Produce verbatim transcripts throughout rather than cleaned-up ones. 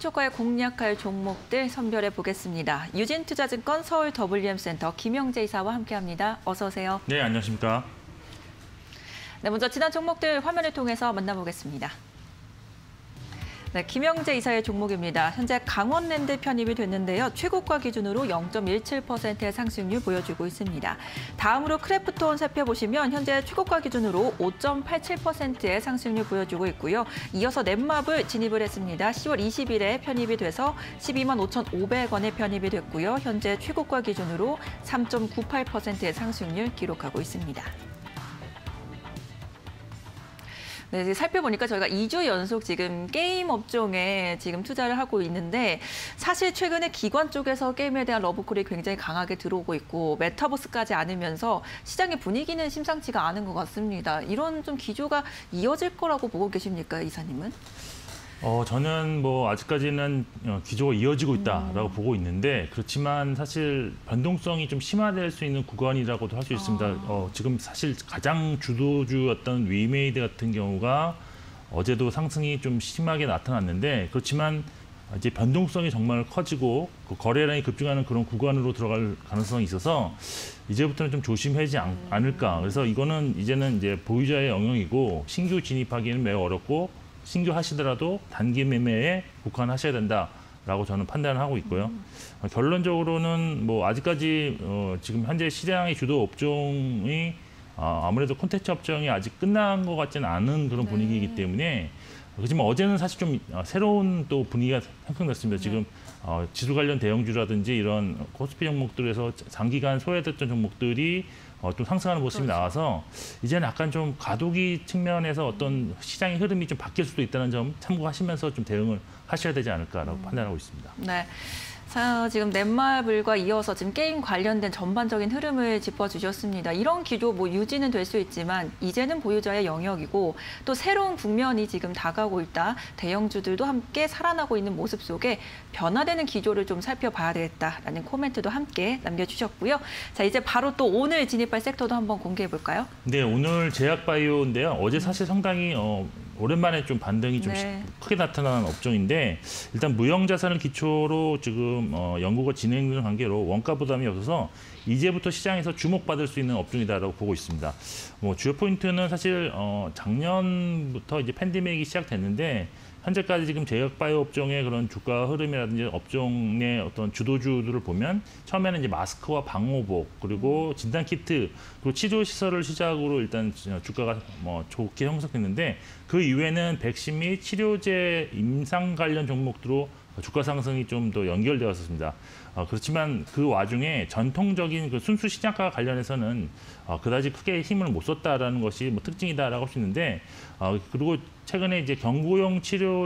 초과에 공략할 종목들 선별해 보겠습니다. 유진투자증권 서울 더블유엠센터 김영재 이사와 함께합니다. 어서 오세요. 네, 안녕하십니까. 네, 먼저 지난 종목들 화면을 통해서 만나보겠습니다. 네, 김영재 이사의 종목입니다. 현재 강원랜드 편입이 됐는데요. 최고가 기준으로 영 점 일칠 퍼센트의 상승률 보여주고 있습니다. 다음으로 크래프톤 살펴보시면 현재 최고가 기준으로 오 점 팔칠 퍼센트의 상승률 보여주고 있고요. 이어서 넷마블 진입을 했습니다. 시월 이십일에 편입이 돼서 십이만 오천오백 원에 편입이 됐고요. 현재 최고가 기준으로 삼 점 구팔 퍼센트의 상승률 기록하고 있습니다. 네, 살펴보니까 저희가 이 주 연속 지금 게임 업종에 지금 투자를 하고 있는데 사실 최근에 기관 쪽에서 게임에 대한 러브콜이 굉장히 강하게 들어오고 있고 메타버스까지 않으면서 시장의 분위기는 심상치가 않은 것 같습니다. 이런 좀 기조가 이어질 거라고 보고 계십니까, 이사님은? 어, 저는 뭐 아직까지는 기조가 이어지고 있다라고 음. 보고 있는데 그렇지만 사실 변동성이 좀 심화될 수 있는 구간이라고도 할 수 있습니다. 아. 어, 지금 사실 가장 주도주였던 위메이드 같은 경우가 어제도 상승이 좀 심하게 나타났는데 그렇지만 이제 변동성이 정말 커지고 그 거래량이 급증하는 그런 구간으로 들어갈 가능성이 있어서 이제부터는 좀 조심하지 않, 음. 않을까. 그래서 이거는 이제는 이제 보유자의 영역이고 신규 진입하기는 매우 어렵고 신규 하시더라도 단기 매매에 국한하셔야 된다라고 저는 판단을 하고 있고요. 음. 어, 결론적으로는 뭐 아직까지 어, 지금 현재 시장의 주도 업종이 어, 아무래도 콘텐츠 업종이 아직 끝난 것 같지는 않은 그런 분위기이기 네. 때문에 그렇지만 어제는 사실 좀 새로운 또 분위기가 형성됐습니다. 네. 지금 어, 지수 관련 대형주라든지 이런 코스피 종목들에서 장기간 소외됐던 종목들이 어, 좀 상승하는 모습이 그렇죠. 나와서 이제는 약간 좀 과도기 측면에서 어떤 시장의 흐름이 좀 바뀔 수도 있다는 점 참고하시면서 좀 대응을 하셔야 되지 않을까라고 음. 판단하고 있습니다. 네. 자, 지금 넷마블과 이어서 지금 게임 관련된 전반적인 흐름을 짚어주셨습니다. 이런 기조 뭐 유지는 될 수 있지만 이제는 보유자의 영역이고 또 새로운 국면이 지금 다가오고 있다. 대형주들도 함께 살아나고 있는 모습 속에 변화되는 기조를 좀 살펴봐야 되겠다라는 코멘트도 함께 남겨주셨고요. 자, 이제 바로 또 오늘 진입할 섹터도 한번 공개해 볼까요? 네, 오늘 제약바이오인데요. 어제 사실 상당히 어, 오랜만에 좀 반등이 좀 네. 크게 나타난 업종인데 일단 무형자산을 기초로 지금 어, 연구가 진행되는 관계로 원가 부담이 없어서 이제부터 시장에서 주목받을 수 있는 업종이다라고 보고 있습니다. 뭐 주요 포인트는 사실 어, 작년부터 이제 팬데믹이 시작됐는데 현재까지 지금 제약바이오 업종의 그런 주가 흐름이라든지 업종의 어떤 주도주들을 보면 처음에는 이제 마스크와 방호복 그리고 진단키트 그리고 치료시설을 시작으로 일단 주가가 뭐 좋게 형성됐는데 그 이후에는 백신 및 치료제 임상 관련 종목들로 주가 상승이 좀 더 연결되었습니다. 어, 그렇지만 그 와중에 전통적인 그 순수 시장과 관련해서는 어, 그다지 크게 힘을 못 썼다라는 것이 뭐 특징이다라고 할 수 있는데 어, 그리고 최근에 이제 경구용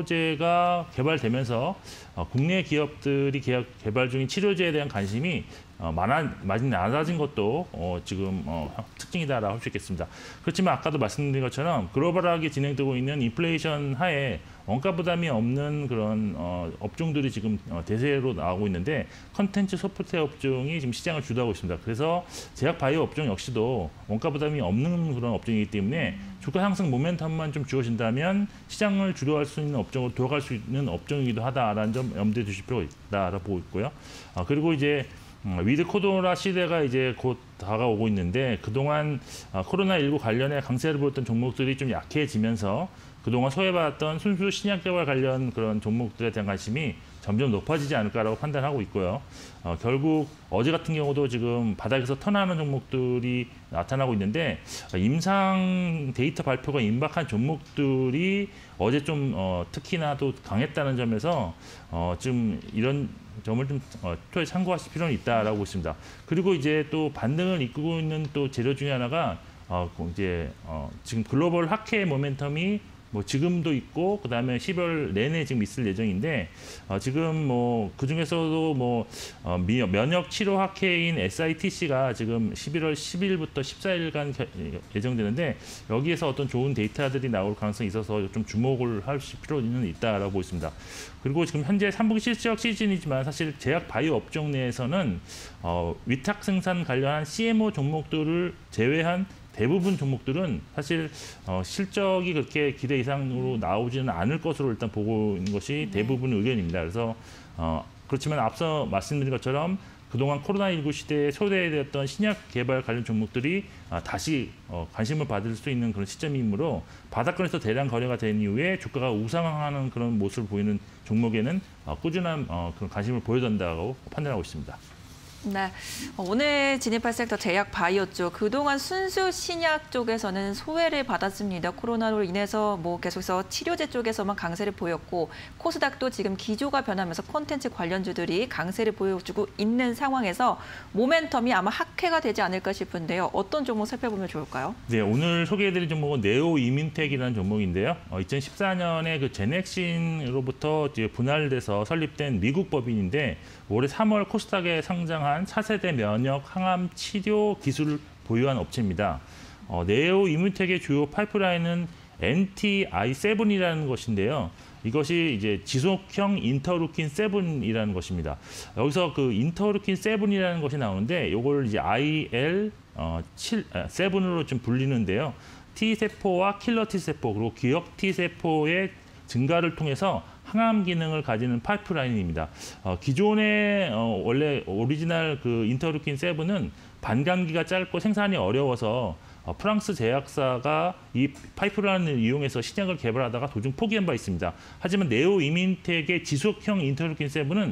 치료제가 개발되면서 어, 국내 기업들이 개발, 개발 중인 치료제에 대한 관심이 어, 많아, 많이 낮아진 것도 어, 지금 어, 특징이다라고 할 수 있겠습니다. 그렇지만 아까도 말씀드린 것처럼 글로벌하게 진행되고 있는 인플레이션 하에 원가 부담이 없는 그런 어, 업종들이 지금 어, 대세로 나오고 있는데 컨텐츠 소프트웨어 업종이 지금 시장을 주도하고 있습니다. 그래서 제약 바이오 업종 역시도 원가 부담이 없는 그런 업종이기 때문에 주가 상승 모멘텀만 좀 주어진다면 시장을 주도할 수 있는 업종으로 돌아갈 수 있는 업종이기도 하다라는 점 염두에 두실 필요가 있다라고 보고 있고요. 어, 그리고 이제 위드 코로나 시대가 이제 곧 다가오고 있는데 그동안 코로나십구 관련해 강세를 보였던 종목들이 좀 약해지면서 그동안 소외받았던 순수 신약 개발 관련 그런 종목들에 대한 관심이 점점 높아지지 않을까라고 판단하고 있고요. 어, 결국 어제 같은 경우도 지금 바닥에서 턴하는 종목들이 나타나고 있는데 임상 데이터 발표가 임박한 종목들이 어제 좀 어, 특히나 또 강했다는 점에서 어, 좀 이런 점을 좀 어, 토에 참고하실 필요는 있다라고 보십니다. 그리고 이제 또 반등을 이끌고 있는 또 재료 중에 하나가 어, 이제 어, 지금 글로벌 학회 모멘텀이 뭐 지금도 있고 그다음에 십월 내내 지금 있을 예정인데 어, 지금 뭐 그중에서도 뭐 어, 면역 치료 학회인 에스아이티씨가 지금 십일월 십일부터 십사일간 예정되는데 여기에서 어떤 좋은 데이터들이 나올 가능성이 있어서 좀 주목을 할 필요는 있다라고 보고 있습니다. 그리고 지금 현재 삼 분기 실적 시즌이지만 사실 제약 바이오 업종 내에서는 어, 위탁 생산 관련한 씨엠오 종목들을 제외한 대부분 종목들은 사실 어, 실적이 그렇게 기대 이상으로 나오지는 않을 것으로 일단 보고 있는 것이 대부분 의견입니다. 그래서 어, 그렇지만 앞서 말씀드린 것처럼 그동안 코로나십구 시대에 소외되었던 신약 개발 관련 종목들이 아, 다시 어, 관심을 받을 수 있는 그런 시점이므로 바닥권에서 대량 거래가 된 이후에 주가가 우상향하는 그런 모습을 보이는 종목에는 어, 꾸준한 어, 그런 관심을 보여준다고 판단하고 있습니다. 네, 오늘 진입할 섹터 제약 바이오 쪽 그동안 순수 신약 쪽에서는 소외를 받았습니다. 코로나로 인해서 뭐 계속해서 치료제 쪽에서만 강세를 보였고 코스닥도 지금 기조가 변하면서 콘텐츠 관련주들이 강세를 보여주고 있는 상황에서 모멘텀이 아마 하회가 되지 않을까 싶은데요. 어떤 종목 살펴보면 좋을까요? 네, 오늘 소개해드릴 종목은 네오 이민텍이라는 종목인데요. 어, 이천십사 년에 그 제넥신으로부터 이제 분할돼서 설립된 미국 법인인데 올해 삼월 코스닥에 상장한 차세대 면역 항암 치료 기술을 보유한 업체입니다. 어, 네오 이민텍의 주요 파이프라인은 엔 티 아이 세븐이라는 것인데요. 이것이 이제 지속형 인터루킨 세븐이라는 것입니다. 여기서 그 인터루킨 세븐이라는 것이 나오는데 이걸 이제 아이 엘 칠, 세븐으로 좀 불리는데요. T세포와 킬러 T세포 그리고 기억 T세포의 증가를 통해서 항암 기능을 가지는 파이프라인입니다. 어, 기존의 어, 원래 오리지널 그 인터루킨 세븐은 반감기가 짧고 생산이 어려워서 어, 프랑스 제약사가 이 파이프라인을 이용해서 신약을 개발하다가 도중 포기한 바 있습니다. 하지만 네오 이민텍의 지속형 인터루킨 세븐은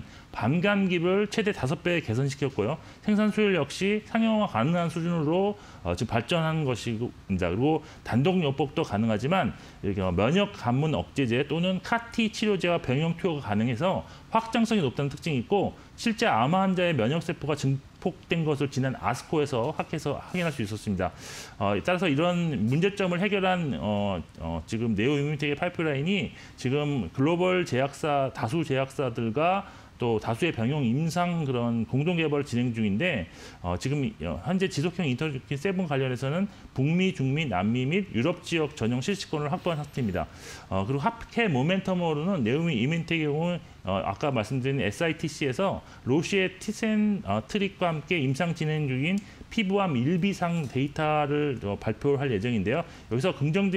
반감기를 최대 다섯 배 개선시켰고요. 생산 수율 역시 상용화 가능한 수준으로 어, 지금 발전한 것입니다. 그리고 단독요법도 가능하지만 이렇게 면역 감문 억제제 또는 카티 치료제와 병용 투여가 가능해서 확장성이 높다는 특징이 있고 실제 암 환자의 면역 세포가 증폭된 것을 지난 아스코에서 학회에서 확인할 수 있었습니다. 어, 따라서 이런 문제점을 해결한 어, 어, 지금 네오 이민텍의 파이프라인이 지금 글로벌 제약사 다수 제약사들과 또 다수의 병용 임상 그런 공동 개발을 진행 중인데 어, 지금 현재 지속형 인터루킨 세븐 관련해서는 북미, 중미, 남미 및 유럽 지역 전용 실시권을 확보한 상태입니다. 어, 그리고 합해 모멘텀으로는 네오 이민텍의 경우 어, 아까 말씀드린 에스 아이 티 씨에서 로시의 티센 어, 트릭과 함께 임상 진행 중인 피부암 일 비상 데이터를 어, 발표할 예정인데요. 여기서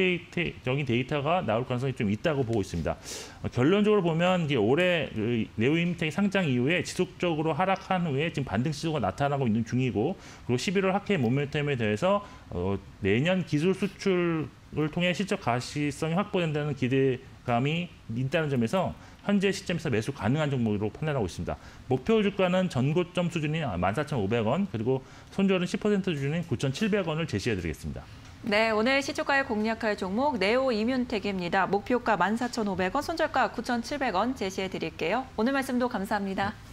긍정적인 데이터가 나올 가능성이 좀 있다고 보고 있습니다. 어, 결론적으로 보면 이제 올해 그 네오 이민텍 상장 이후에 지속적으로 하락한 후에 지금 반등 시도가 나타나고 있는 중이고 그리고 십일월 학회 모멘텀에 대해서 어, 내년 기술 수출을 통해 실적 가시성이 확보된다는 기대감이 있다는 점에서 현재 시점에서 매수 가능한 종목으로 판단하고 있습니다. 목표 주가는 전고점 수준인 만 사천 오백 원 그리고 손절은 십 퍼센트 수준인 구천칠백 원을 제시해드리겠습니다. 네, 오늘 시초가에 공략할 종목 네오 이민텍입니다. 목표가 만 사천 오백 원, 손절가 구천칠백 원 제시해드릴게요. 오늘 말씀도 감사합니다.